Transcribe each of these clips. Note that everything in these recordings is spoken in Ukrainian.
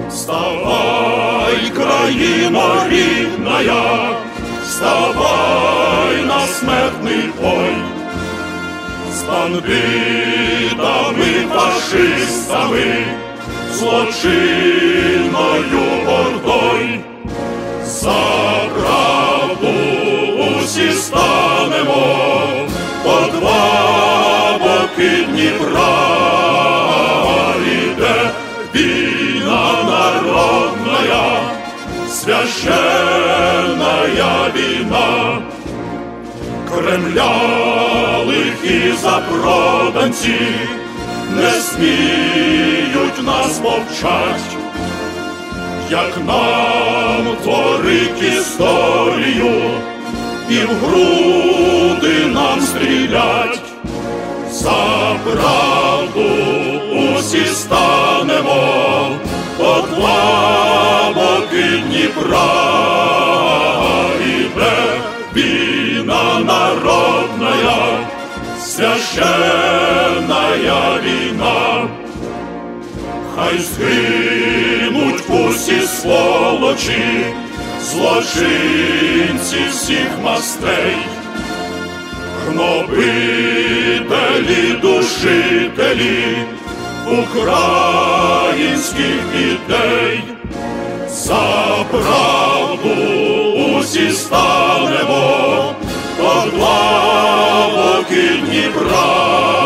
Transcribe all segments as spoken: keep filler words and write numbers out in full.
Вставай, країно рідная, вставай на смертний бой. З бандитами, фашистами, злочинною ордой. За правду усі станемо по два боки Дніпра. Іде війна народная, священная війна. Кремля лихі запроданці не сміють нас мовчать. Як нам творить історію і в груди нам стрілять. За правду усі станемо по два боки Дніпра. Іде війна народная, священная війна. Хай згинуть усі сволочі, злочинці всіх мастей, гнобителі, душителі українських ідей. За правду усі станемо по два боки Дніпра.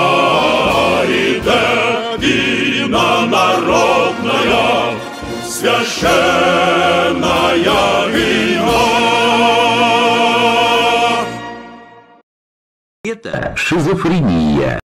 Іде війна народная, священная війна. Это шизофрения.